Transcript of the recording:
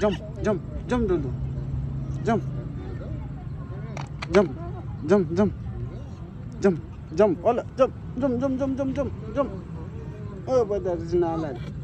jump, jump, jump, Dulu. Jump. Jump, jump, jump. Jump, jump, wala, jump, jump, jump, jump, jump, jump, jump. Oh, but that is not like.